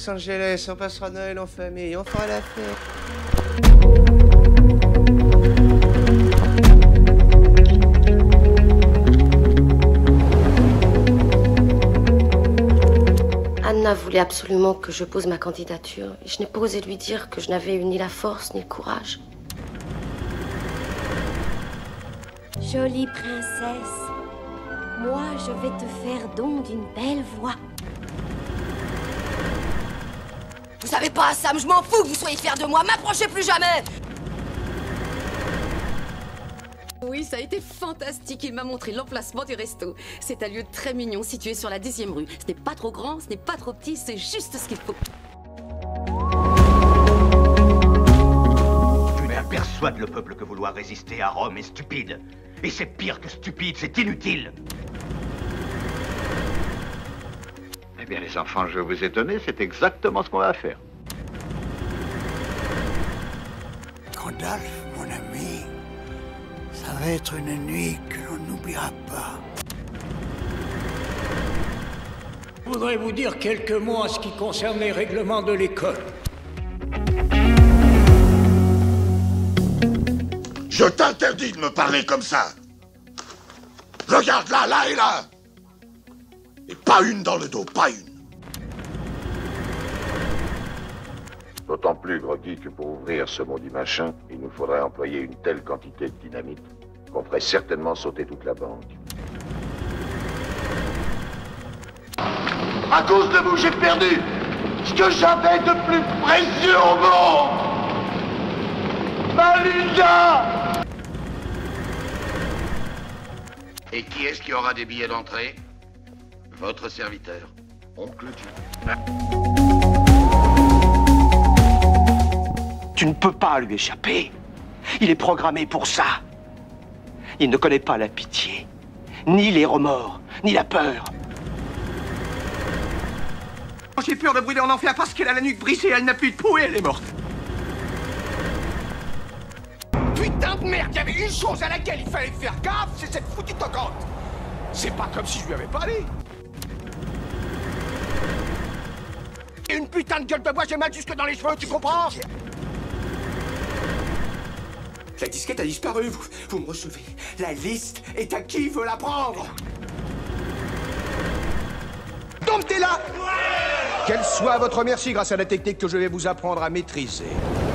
Los Angeles, on passera Noël en famille, on fera la fête. Anna voulait absolument que je pose ma candidature et je n'ai pas osé lui dire que je n'avais eu ni la force ni le courage. Jolie princesse, moi je vais te faire don d'une belle voix. Vous savez pas, Sam, je m'en fous que vous soyez fiers de moi, m'approchez plus jamais! Oui, ça a été fantastique. Il m'a montré l'emplacement du resto. C'est un lieu très mignon situé sur la 10e rue. Ce n'est pas trop grand, ce n'est pas trop petit, c'est juste ce qu'il faut. Tu persuades le peuple que vouloir résister à Rome est stupide. Et c'est pire que stupide, c'est inutile. Eh bien, les enfants, je vous ai donné, c'est exactement ce qu'on va faire. Gandalf, mon ami, ça va être une nuit que l'on n'oubliera pas. Je voudrais vous dire quelques mots en ce qui concerne les règlements de l'école. Je t'interdis de me parler comme ça. Regarde là, là et là. Et pas une dans le dos, pas une. D'autant plus, Groggy, que pour ouvrir ce maudit machin, il nous faudrait employer une telle quantité de dynamite qu'on ferait certainement sauter toute la banque. À cause de vous, j'ai perdu ce que j'avais de plus précieux au monde! Ma Linda! Et qui est-ce qui aura des billets d'entrée? Votre serviteur, Oncle Dieu. Tu ne peux pas lui échapper. Il est programmé pour ça. Il ne connaît pas la pitié, ni les remords, ni la peur. J'ai peur de brûler en enfer parce qu'elle a la nuque brisée, elle n'a plus de peau et elle est morte. Putain de merde, il y avait une chose à laquelle il fallait faire gaffe, c'est cette foutue toquante. C'est pas comme si je lui avais parlé. Et une putain de gueule de bois, j'ai mal jusque dans les cheveux, tu comprends? La disquette a disparu, vous me recevez. La liste est à qui veut la prendre? Domptez-la! Qu'elle soit à votre merci grâce à la technique que je vais vous apprendre à maîtriser.